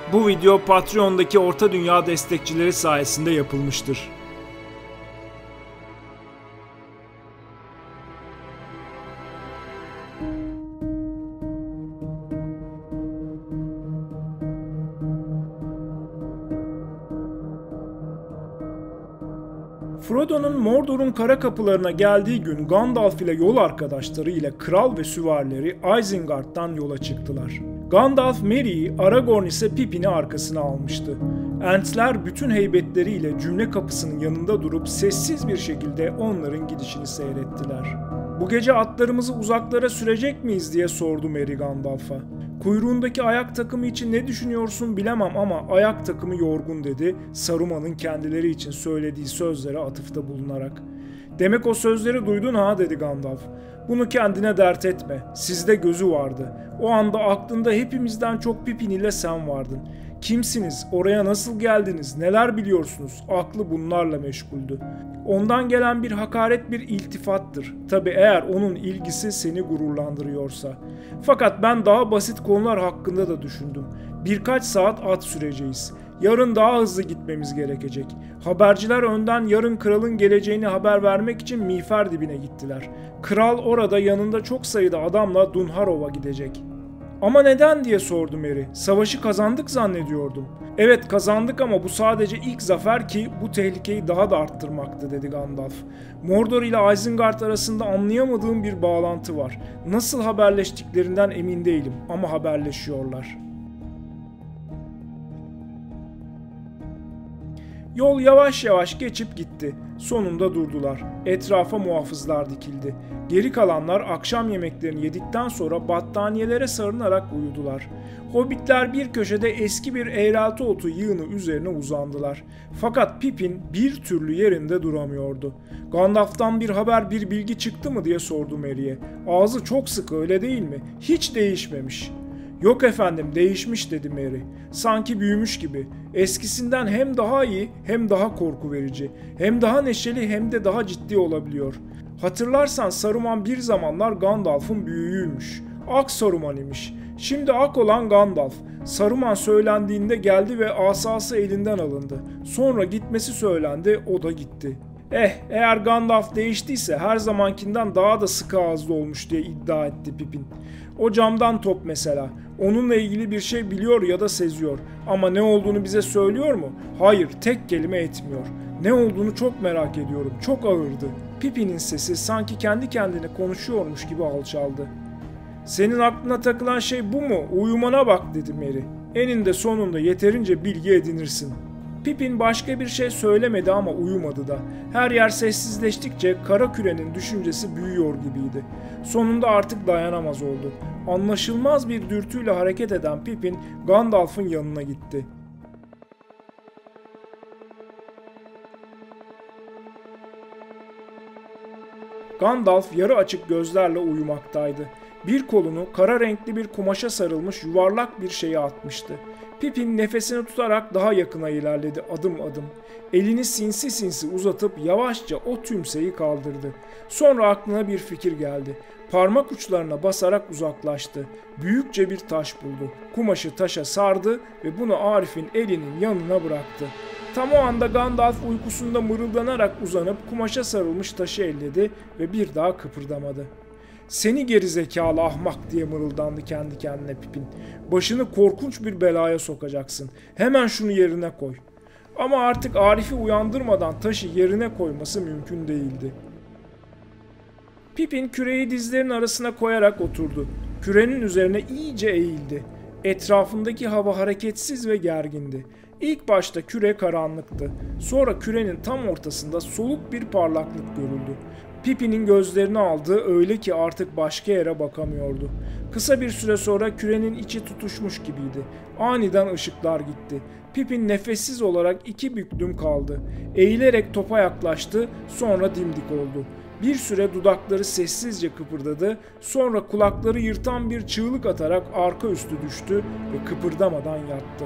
Bu video Patreon'daki Orta Dünya destekçileri sayesinde yapılmıştır. Frodo'nun Mordor'un kara kapılarına geldiği gün Gandalf ile yol arkadaşları ile kral ve süvarileri Isengard'dan yola çıktılar. Gandalf Merry'i, Aragorn ise Pippin'i arkasına almıştı. Entler bütün heybetleriyle cümle kapısının yanında durup sessiz bir şekilde onların gidişini seyrettiler. "Bu gece atlarımızı uzaklara sürecek miyiz?" diye sordu Merry Gandalf'a. "Kuyruğundaki ayak takımı için ne düşünüyorsun bilemem ama ayak takımı yorgun," dedi Saruman'ın kendileri için söylediği sözlere atıfta bulunarak. "Demek o sözleri duydun ha," dedi Gandalf. "Bunu kendine dert etme. Sizde gözü vardı. O anda aklında hepimizden çok Pippin ile sen vardın. Kimsiniz? Oraya nasıl geldiniz? Neler biliyorsunuz?" Aklı bunlarla meşguldü. Ondan gelen bir hakaret bir iltifattır. Tabi eğer onun ilgisi seni gururlandırıyorsa. Fakat ben daha basit konular hakkında da düşündüm. Birkaç saat at süreceğiz. Yarın daha hızlı gitmemiz gerekecek. Haberciler önden yarın kralın geleceğini haber vermek için miğfer dibine gittiler. Kral orada yanında çok sayıda adamla Dunharov'a gidecek. "Ama neden?" diye sordu Merry. "Savaşı kazandık zannediyordum." "Evet kazandık ama bu sadece ilk zafer ki bu tehlikeyi daha da arttırmaktı," dedi Gandalf. "Mordor ile Isengard arasında anlayamadığım bir bağlantı var. Nasıl haberleştiklerinden emin değilim ama haberleşiyorlar." Yol yavaş yavaş geçip gitti. Sonunda durdular. Etrafa muhafızlar dikildi. Geri kalanlar akşam yemeklerini yedikten sonra battaniyelere sarınarak uyudular. Hobbitler bir köşede eski bir eğrelti otu yığını üzerine uzandılar. Fakat Pippin bir türlü yerinde duramıyordu. "Gandalf'tan bir haber, bir bilgi çıktı mı?" diye sordu Merry'e. "Ağzı çok sıkı, öyle değil mi? Hiç değişmemiş." "Yok efendim, değişmiş," dedi Merry. "Sanki büyümüş gibi. Eskisinden hem daha iyi hem daha korku verici. Hem daha neşeli hem de daha ciddi olabiliyor. Hatırlarsan Saruman bir zamanlar Gandalf'ın büyüğüymüş. Ak Saruman imiş. Şimdi ak olan Gandalf. Saruman söylendiğinde geldi ve asası elinden alındı. Sonra gitmesi söylendi, o da gitti." Eğer Gandalf değiştiyse her zamankinden daha da sıkı ağızlı olmuş," diye iddia etti Pippin. "O camdan top mesela. Onunla ilgili bir şey biliyor ya da seziyor. Ama ne olduğunu bize söylüyor mu? Hayır, tek kelime etmiyor. Ne olduğunu çok merak ediyorum. Çok ağırdı." Pippin'in sesi sanki kendi kendine konuşuyormuş gibi alçaldı. "Senin aklına takılan şey bu mu? Uyumana bak," dedi Merry. "Eninde sonunda yeterince bilgi edinirsin." Pippin başka bir şey söylemedi ama uyumadı da. Her yer sessizleştikçe kara kürenin düşüncesi büyüyor gibiydi. Sonunda artık dayanamaz oldu. Anlaşılmaz bir dürtüyle hareket eden Pippin Gandalf'ın yanına gitti. Gandalf yarı açık gözlerle uyumaktaydı. Bir kolunu kara renkli bir kumaşa sarılmış yuvarlak bir şeye atmıştı. Pippin nefesini tutarak daha yakına ilerledi adım adım. Elini sinsi sinsi uzatıp yavaşça o tümseyi kaldırdı. Sonra aklına bir fikir geldi. Parmak uçlarına basarak uzaklaştı. Büyükçe bir taş buldu. Kumaşı taşa sardı ve bunu Arif'in elinin yanına bıraktı. Tam o anda Gandalf uykusunda mırıldanarak uzanıp kumaşa sarılmış taşı elledi ve bir daha kıpırdamadı. "Seni gerizekalı ahmak," diye mırıldandı kendi kendine Pippin. "Başını korkunç bir belaya sokacaksın. Hemen şunu yerine koy." Ama artık Arif'i uyandırmadan taşı yerine koyması mümkün değildi. Pippin küreyi dizlerinin arasına koyarak oturdu. Kürenin üzerine iyice eğildi. Etrafındaki hava hareketsiz ve gergindi. İlk başta küre karanlıktı. Sonra kürenin tam ortasında soluk bir parlaklık görüldü. Pippin'in gözlerini aldı öyle ki artık başka yere bakamıyordu. Kısa bir süre sonra kürenin içi tutuşmuş gibiydi. Aniden ışıklar gitti. Pippin nefessiz olarak iki büklüm kaldı. Eğilerek topa yaklaştı, sonra dimdik oldu. Bir süre dudakları sessizce kıpırdadı, sonra kulakları yırtan bir çığlık atarak arka üstü düştü ve kıpırdamadan yattı.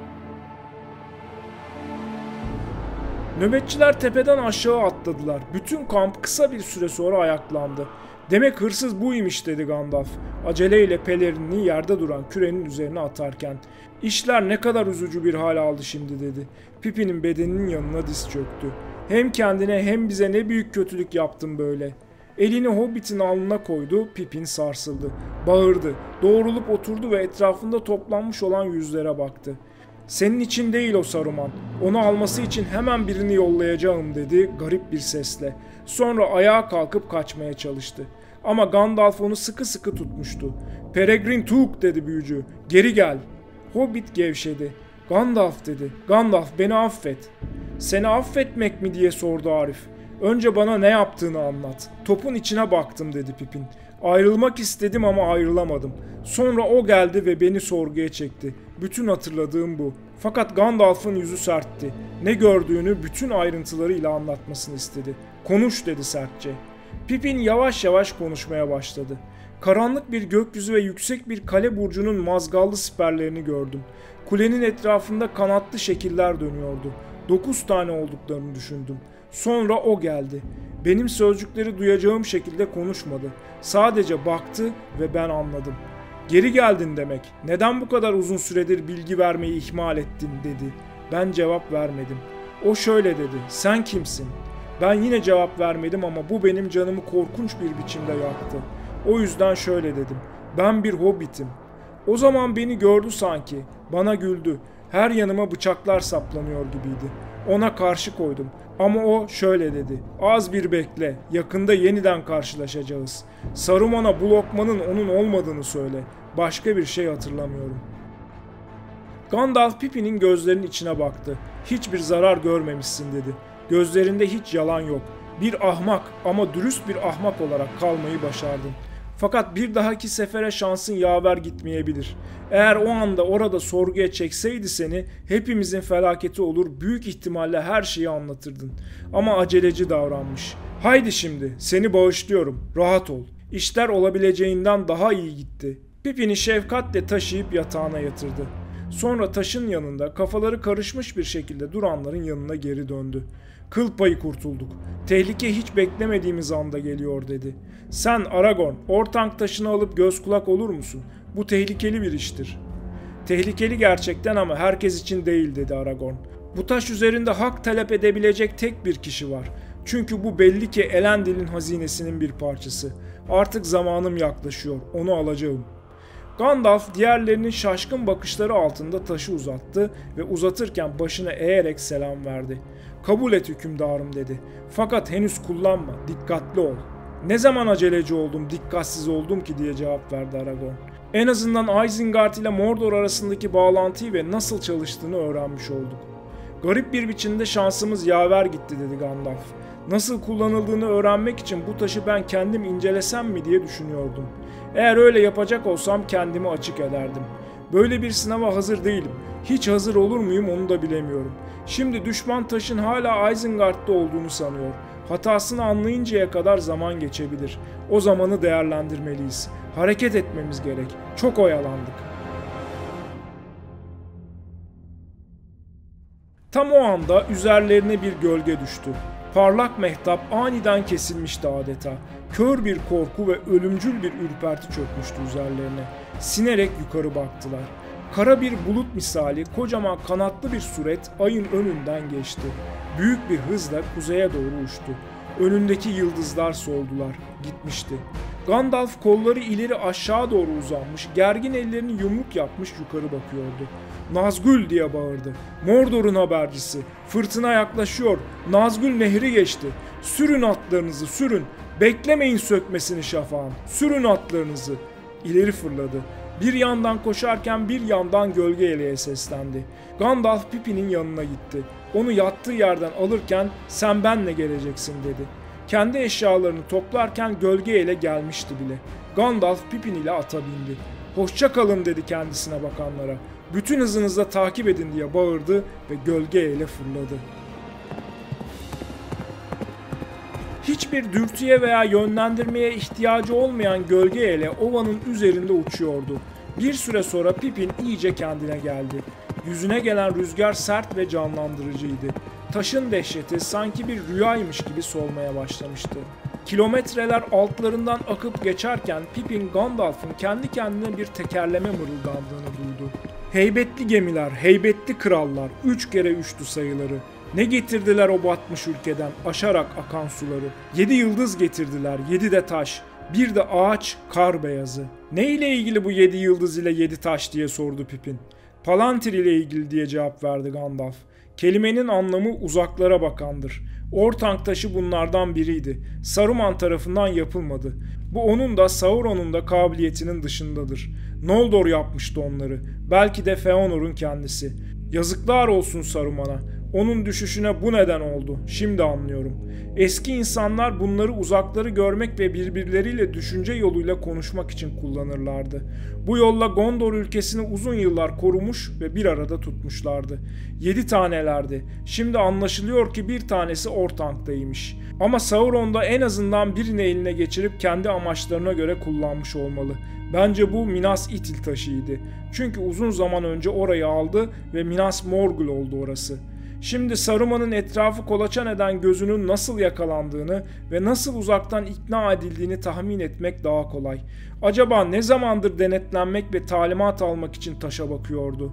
Nöbetçiler tepeden aşağı atladılar. Bütün kamp kısa bir süre sonra ayaklandı. "Demek hırsız buymuş," dedi Gandalf, aceleyle pelerinini yerde duran kürenin üzerine atarken. İşler ne kadar üzücü bir hal aldı şimdi dedi. Pippin'in bedeninin yanına diz çöktü. Hem kendine hem bize ne büyük kötülük yaptın böyle. Elini Hobbit'in alnına koydu, Pippin sarsıldı. Bağırdı, doğrulup oturdu ve etrafında toplanmış olan yüzlere baktı. Senin için değil o Saruman, onu alması için hemen birini yollayacağım dedi garip bir sesle. Sonra ayağa kalkıp kaçmaya çalıştı. Ama Gandalf onu sıkı sıkı tutmuştu. Peregrin Took dedi büyücü, geri gel. Hobbit gevşedi. Gandalf dedi, Gandalf beni affet. Seni affetmek mi diye sordu Arif. Önce bana ne yaptığını anlat. Topun içine baktım dedi Pippin. Ayrılmak istedim ama ayrılamadım. Sonra o geldi ve beni sorguya çekti. Bütün hatırladığım bu. Fakat Gandalf'ın yüzü sertti. Ne gördüğünü bütün ayrıntılarıyla anlatmasını istedi. Konuş dedi sertçe. Pippin yavaş yavaş konuşmaya başladı. Karanlık bir gökyüzü ve yüksek bir kale burcunun mazgallı siperlerini gördüm. Kulenin etrafında kanatlı şekiller dönüyordu. 9 tane olduklarını düşündüm. Sonra o geldi. Benim sözcükleri duyacağım şekilde konuşmadı. Sadece baktı ve ben anladım. Geri geldin demek. Neden bu kadar uzun süredir bilgi vermeyi ihmal ettin dedi. Ben cevap vermedim. O şöyle dedi. Sen kimsin? Ben yine cevap vermedim ama bu benim canımı korkunç bir biçimde yaktı. O yüzden şöyle dedim. Ben bir hobbitim. O zaman beni gördü sanki. Bana güldü. Her yanıma bıçaklar saplanıyor gibiydi. Ona karşı koydum. Ama o şöyle dedi. Az bir bekle. Yakında yeniden karşılaşacağız. Saruman'a bu lokmanın onun olmadığını söyle. Başka bir şey hatırlamıyorum. Gandalf Pippin'in gözlerinin içine baktı. Hiçbir zarar görmemişsin dedi. Gözlerinde hiç yalan yok. Bir ahmak ama dürüst bir ahmak olarak kalmayı başardın. Fakat bir dahaki sefere şansın yaver gitmeyebilir. Eğer o anda orada sorguya çekseydi seni hepimizin felaketi olur, büyük ihtimalle her şeyi anlatırdın. Ama aceleci davranmış. Haydi şimdi seni bağışlıyorum, rahat ol. İşler olabileceğinden daha iyi gitti. Pippin'i şefkatle taşıyıp yatağına yatırdı. Sonra taşın yanında kafaları karışmış bir şekilde duranların yanına geri döndü. Kıl payı kurtulduk. Tehlike hiç beklemediğimiz anda geliyor dedi. Sen Aragorn, Orthanc taşını alıp göz kulak olur musun? Bu tehlikeli bir iştir. Tehlikeli gerçekten ama herkes için değil dedi Aragorn. Bu taş üzerinde hak talep edebilecek tek bir kişi var. Çünkü bu belli ki Elendil'in hazinesinin bir parçası. Artık zamanım yaklaşıyor. Onu alacağım. Gandalf diğerlerinin şaşkın bakışları altında taşı uzattı ve uzatırken başını eğerek selam verdi. Kabul et hükümdarım dedi. Fakat henüz kullanma, dikkatli ol. Ne zaman aceleci oldum, dikkatsiz oldum ki diye cevap verdi Aragorn. En azından Isengard ile Mordor arasındaki bağlantıyı ve nasıl çalıştığını öğrenmiş olduk. Garip bir biçimde şansımız yaver gitti dedi Gandalf. Nasıl kullanıldığını öğrenmek için bu taşı ben kendim incelesem mi diye düşünüyordum. Eğer öyle yapacak olsam kendimi açık ederdim. Böyle bir sınava hazır değilim. Hiç hazır olur muyum onu da bilemiyorum. Şimdi düşman taşın hala Isengard'da olduğunu sanıyor. Hatasını anlayıncaya kadar zaman geçebilir. O zamanı değerlendirmeliyiz. Hareket etmemiz gerek. Çok oyalandık. Tam o anda üzerlerine bir gölge düştü. Parlak mehtap aniden kesilmişti adeta. Kör bir korku ve ölümcül bir ürperti çökmüştü üzerlerine. Sinerek yukarı baktılar. Kara bir bulut misali kocaman kanatlı bir suret ayın önünden geçti. Büyük bir hızla kuzeye doğru uçtu. Önündeki yıldızlar soldular, gitmişti. Gandalf kolları ileri aşağı doğru uzanmış, gergin ellerini yumruk yapmış yukarı bakıyordu. Nazgul diye bağırdı. Mordor'un habercisi. Fırtına yaklaşıyor. Nazgul nehri geçti. Sürün atlarınızı, sürün. Beklemeyin sökmesini şafağın. Sürün atlarınızı. İleri fırladı. Bir yandan koşarken bir yandan gölge eleğe seslendi. Gandalf Pippin'in yanına gitti. Onu yattığı yerden alırken sen benle geleceksin dedi. Kendi eşyalarını toplarken gölge ele gelmişti bile. Gandalf Pippin ile ata bindi. Hoşça kalın dedi kendisine bakanlara. Bütün hızınızla takip edin diye bağırdı ve gölge ele fırladı. Hiçbir dürtüye veya yönlendirmeye ihtiyacı olmayan gölge ele ovanın üzerinde uçuyordu. Bir süre sonra Pippin iyice kendine geldi. Yüzüne gelen rüzgar sert ve canlandırıcıydı. Taşın dehşeti sanki bir rüyaymış gibi solmaya başlamıştı. Kilometreler altlarından akıp geçerken Pippin Gandalf'ın kendi kendine bir tekerleme mırıldandığını duydu. Heybetli gemiler, heybetli krallar, 3 kere 3'tü sayıları. Ne getirdiler o batmış ülkeden aşarak akan suları. 7 yıldız getirdiler, 7 de taş, bir de ağaç kar beyazı. Ne ile ilgili bu 7 yıldız ile 7 taş diye sordu Pippin. Palantir ile ilgili diye cevap verdi Gandalf. Kelimenin anlamı uzaklara bakandır. Ortank taşı bunlardan biriydi. Saruman tarafından yapılmadı. Bu onun da Sauron'un da kabiliyetinin dışındadır. Noldor yapmıştı onları. Belki de Feanor'un kendisi. Yazıklar olsun Saruman'a. Onun düşüşüne bu neden oldu. Şimdi anlıyorum. Eski insanlar bunları uzakları görmek ve birbirleriyle düşünce yoluyla konuşmak için kullanırlardı. Bu yolla Gondor ülkesini uzun yıllar korumuş ve bir arada tutmuşlardı. 7 tanelerdi. Şimdi anlaşılıyor ki bir tanesi Orthanc'taymış. Ama Sauron da en azından birini eline geçirip kendi amaçlarına göre kullanmış olmalı. Bence bu Minas Ithil taşıydı. Çünkü uzun zaman önce orayı aldı ve Minas Morgul oldu orası. Şimdi Saruman'ın etrafı kolaçan eden gözünün nasıl yakalandığını ve nasıl uzaktan ikna edildiğini tahmin etmek daha kolay. Acaba ne zamandır denetlenmek ve talimat almak için taşa bakıyordu?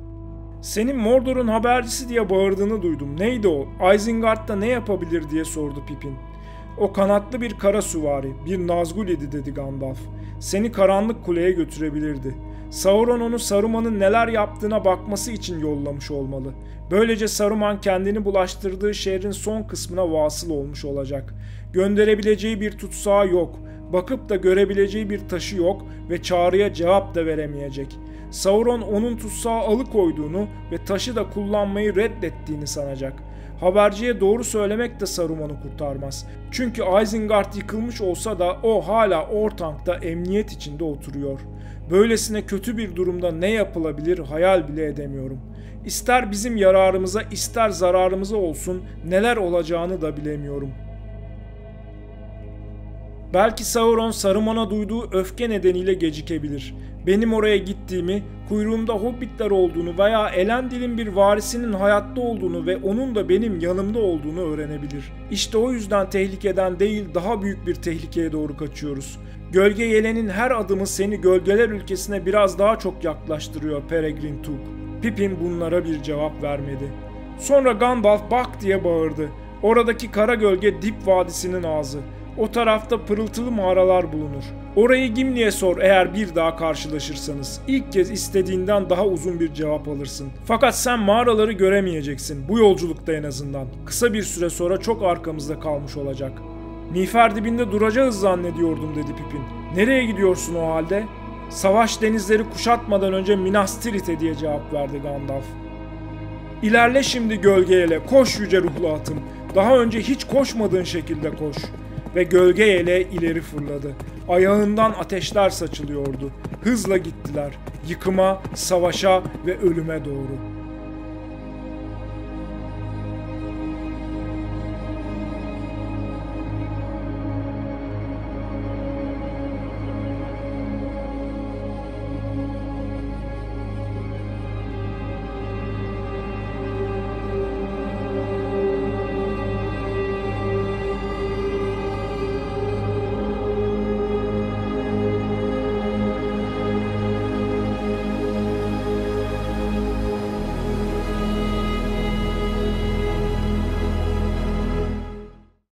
"Senin Mordor'un habercisi diye bağırdığını duydum. Neydi o? Isengard'da ne yapabilir?" diye sordu Pippin. "O kanatlı bir kara süvari, bir Nazgûl idi," dedi Gandalf. "Seni karanlık kuleye götürebilirdi. Sauron onu Saruman'ın neler yaptığına bakması için yollamış olmalı. Böylece Saruman kendini bulaştırdığı şehrin son kısmına vasıl olmuş olacak. Gönderebileceği bir tutsağı yok, bakıp da görebileceği bir taşı yok ve çağrıya cevap da veremeyecek. Sauron onun tutsağı alıkoyduğunu ve taşı da kullanmayı reddettiğini sanacak. Haberciye doğru söylemek de Saruman'ı kurtarmaz. Çünkü Isengard yıkılmış olsa da o hala Orthanc'da emniyet içinde oturuyor. Böylesine kötü bir durumda ne yapılabilir hayal bile edemiyorum. İster bizim yararımıza ister zararımıza olsun neler olacağını da bilemiyorum. Belki Sauron Saruman'a duyduğu öfke nedeniyle gecikebilir. Benim oraya gittiğimi, kuyruğumda hobbitler olduğunu veya Elendil'in bir varisinin hayatta olduğunu ve onun da benim yanımda olduğunu öğrenebilir. İşte o yüzden tehlikeden değil daha büyük bir tehlikeye doğru kaçıyoruz. Gölge Yelen'in her adımı seni gölgeler ülkesine biraz daha çok yaklaştırıyor Peregrin Took. Pippin bunlara bir cevap vermedi. Sonra Gandalf bak diye bağırdı. Oradaki kara gölge Dip Vadisi'nin ağzı. O tarafta pırıltılı mağaralar bulunur. Orayı Gimli'ye sor eğer bir daha karşılaşırsanız. İlk kez istediğinden daha uzun bir cevap alırsın. Fakat sen mağaraları göremeyeceksin. Bu yolculukta en azından. Kısa bir süre sonra çok arkamızda kalmış olacak. Miğfer dibinde duracağız zannediyordum dedi Pippin. Nereye gidiyorsun o halde? Savaş denizleri kuşatmadan önce Minas Tirith'e diye cevap verdi Gandalf. İlerle şimdi gölgeyle, koş yüce ruhlu atım. Daha önce hiç koşmadığın şekilde koş. Ve gölge yele ileri fırladı. Ayağından ateşler saçılıyordu. Hızla gittiler. Yıkıma, savaşa ve ölüme doğru.